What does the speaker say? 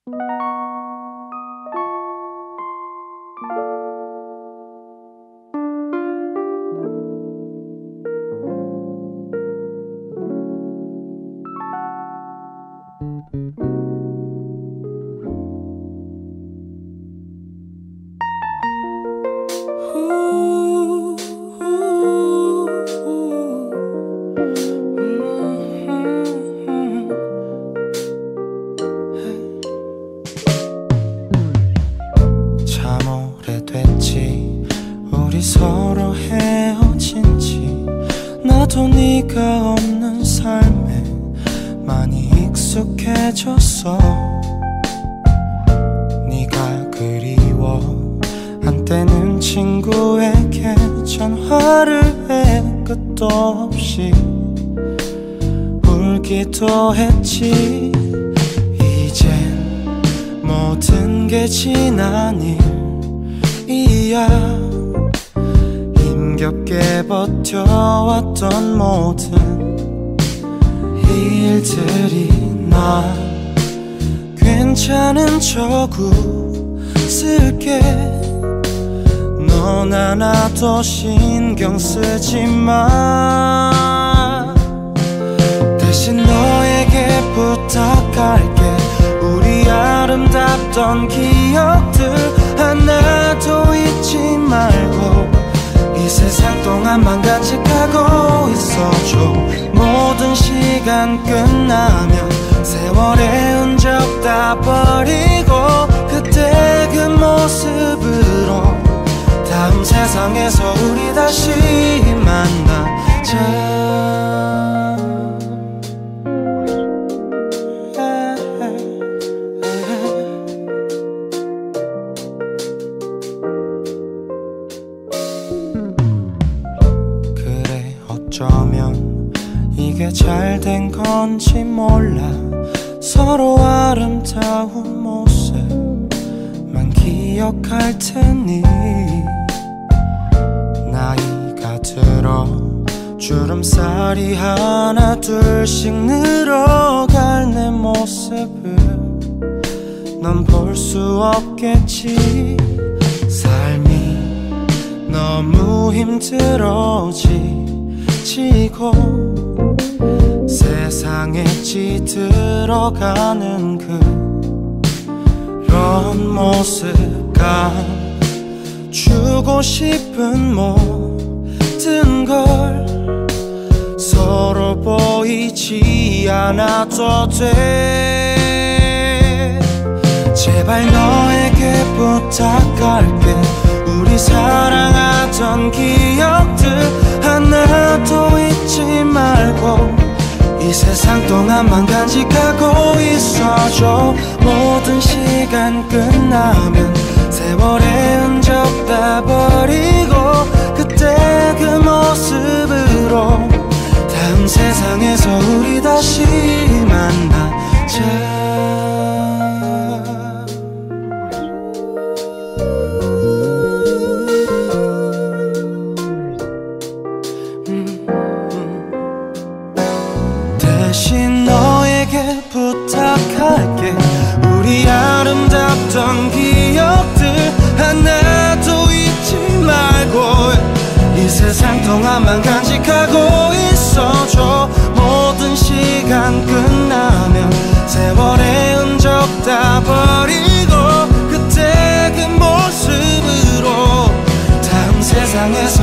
우리 서로 헤어진지 나도 네가 없는 삶에 많이 익숙해졌어. 네가 그리워 한때는 친구에게 전화를 해 끝도 없이 울기도 했지. 이젠 모든 게 지난 일이야. 힘겹게 버텨왔던 모든 일들이 나 괜찮은 척 웃을게. 넌 하나도 신경 쓰지 마. 대신 너에게 부탁할게. 우리 아름답던 기억들 하나도 잊지 말고 이 세상 동안만 간직하고 있어줘. 모든 시간 끝나면 세월의 흔적 다 버리고 그때 그 모습으로 다음 세상에서 우리 다시 만나자. 어쩌면 이게 잘된 건지 몰라. 서로 아름다운 모습만 기억할 테니 나이가 들어 주름살이 하나 둘씩 늘어갈 내 모습을 넌 볼 수 없겠지. 삶이 너무 힘들어지 지고 세상에 찌들어가는 그런 모습 감추고 싶은 모든 걸 서로 보이지 않아도 돼. 제발 너에게 부탁할게. 우리 사랑하던 기억들 하나도 잊지 말고 이 세상 동안만 간직하고 있어줘. 모든 시간 끝나면 세월의 흔적 다 버리고 그때 그 모습으로 다음 세상에서 우리 다시 만나자. 대신 너에게 부탁할게. 우리 아름답던 기억들 하나도 잊지 말고 이 세상 동안만 간직하고 있어줘. 모든 시간 끝나면 세월의 흔적 다 버리고 그때 그 모습으로 다음 세상에서